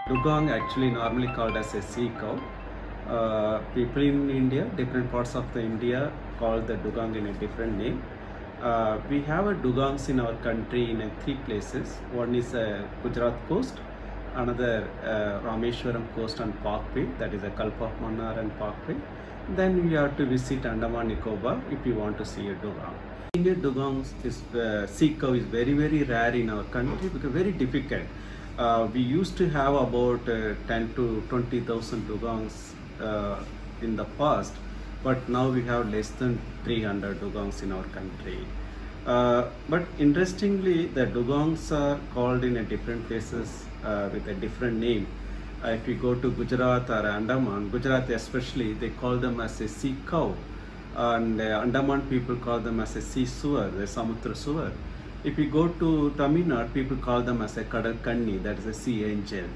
Dugong actually normally called as a sea cow. People in India, different parts of the India call the dugong in a different name. We have a dugongs in our country in three places. One is Gujarat coast, another Rameshwaram coast and Parkway, that is a Kalpa Mannar and Parkway. Then we have to visit Andaman Nicobar if you want to see a dugong. Seeing a dugong is sea cow is very rare in our country because very difficult. We used to have about 10 to 20,000 dugongs in the past, but now we have less than 300 dugongs in our country. But interestingly, the dugongs are called in a different places with a different name. If you go to Gujarat or Andaman, Gujarat especially, they call them as a sea cow, and Andaman people call them as a sea sewer, the Samutra sewer. If you go to Tamil Nadu, people call them as a kadal kanni, that is a sea angel.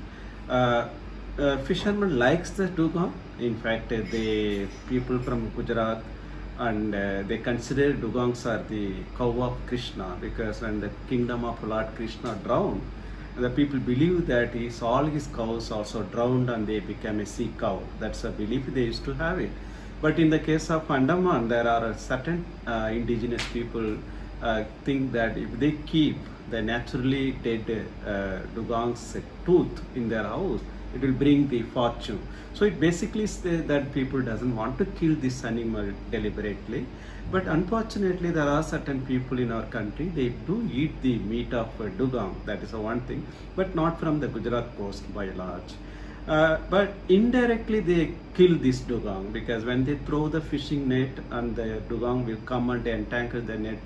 Fishermen likes the dugong. In fact, the people from Gujarat and they consider dugongs are the cow of Krishna, because when the kingdom of Lord Krishna drowned, the people believe that all his cows also drowned and they became a sea cow. That's a belief they used to have it. But in the case of Andaman, there are certain indigenous people think that if they keep the naturally dead dugong's tooth in their house, it will bring the fortune. So it basically says that people doesn't want to kill this animal deliberately. But unfortunately, there are certain people in our country, they do eat the meat of dugong. That is one thing, but not from the Gujarat coast by and large. But indirectly they kill this dugong, because when they throw the fishing net and the dugong will come and entangle the net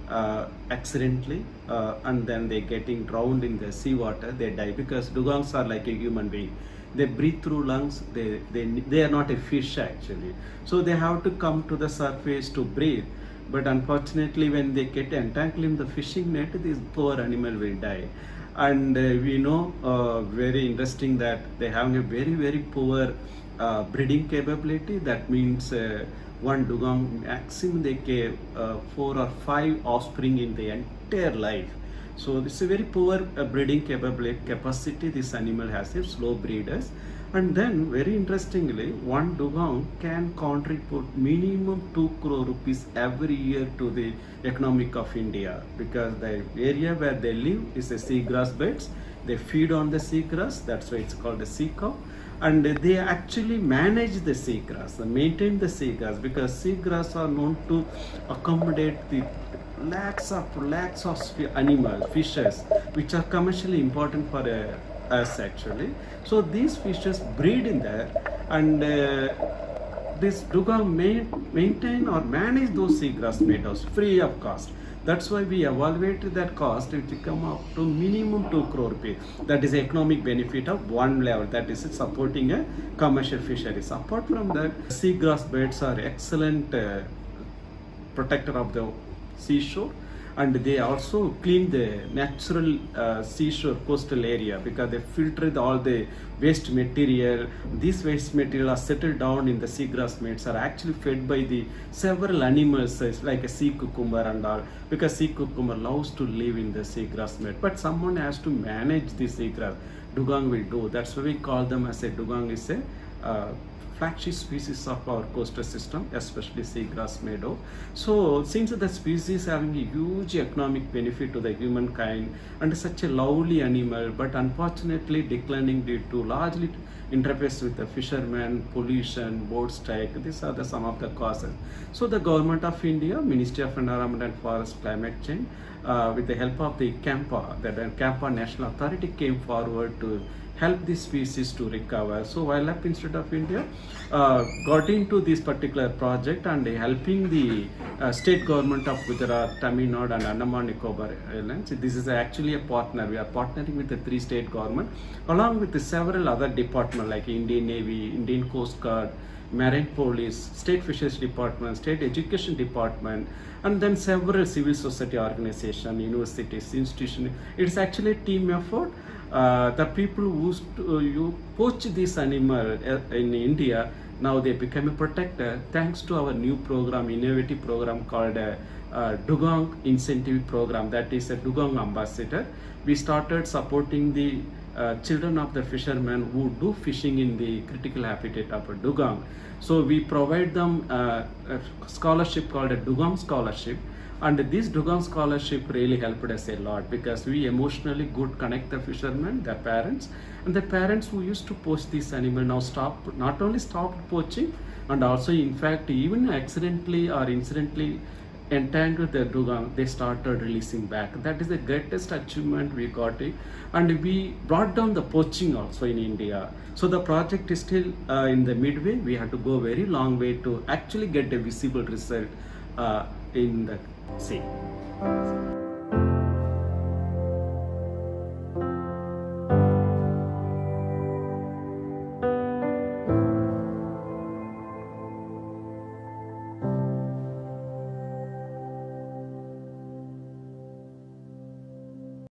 accidentally, and then they getting drowned in the seawater, they die, because dugongs are like a human being. They breathe through lungs. They are not a fish actually, so they have to come to the surface to breathe. But unfortunately, when they get entangled in the fishing net, this poor animal will die. And we know very interesting that they have a very poor breeding capability. That means one dugong maximum they give 4 or 5 offspring in the entire life. So this is a very poor breeding capacity this animal has, a slow breeders. And then very interestingly, one dugong can contribute minimum 2 crore rupees every year to the economic of India, because the area where they live is a seagrass beds. They feed on the seagrass, that's why it's called a sea cow. And they actually manage the seagrass, maintain the seagrass, because seagrass are known to accommodate the lakhs of animals, fishes, which are commercially important for us actually. So these fishes breed in there, and this dugong maintain or manage those seagrass meadows free of cost. That's why we evaluated that cost. It will come up to minimum 2 crore rupees. That is economic benefit of one level, that is supporting a commercial fisheries. Apart from that, seagrass beds are excellent protector of the seashore, and they also clean the natural seashore coastal area, because they filter all the waste material. These waste material are settled down in the seagrass meadows, are actually fed by the several animals like a sea cucumber and all, because sea cucumber loves to live in the seagrass meadow. But someone has to manage the seagrass. Dugong will do. That's why we call them as a dugong is a flagship species of our coastal system, especially seagrass meadow. So since the species having a huge economic benefit to the humankind, and such a lovely animal, but unfortunately declining due to largely interface with the fishermen, pollution, boat strike, these are some of the causes. So the government of India, Ministry of Environment and Forest Climate Change, with the help of the CAMPA, the CAMPA National Authority came forward to help this species to recover. So Wildlife Institute of India got into this particular project and helping the state government of Gujarat, Tamil Nadu and Andaman Nicobar Islands. This is actually a partner. We are partnering with the 3 state government along with the several other departments like Indian Navy, Indian Coast Guard, Marine Police, State Fisheries Department, State Education Department, and then several civil society organizations, universities, institutions. It's actually a team effort. The people who poach this animal in India, now they become a protector thanks to our new program, innovative program called Dugong Incentive Program, that is a Dugong Ambassador. We started supporting the children of the fishermen who do fishing in the critical habitat of a dugong. So we provide them a scholarship called a Dugong Scholarship, and this Dugong Scholarship really helped us a lot because we emotionally could connect the fishermen, their parents, and the parents who used to poach this animal now not only stopped poaching, and also in fact even accidentally or incidentally entangled the dugong, they started releasing back. That is the greatest achievement we got it, and we brought down the poaching also in India. So the project is still in the midway. We have to go a very long way to actually get a visible result in the sea.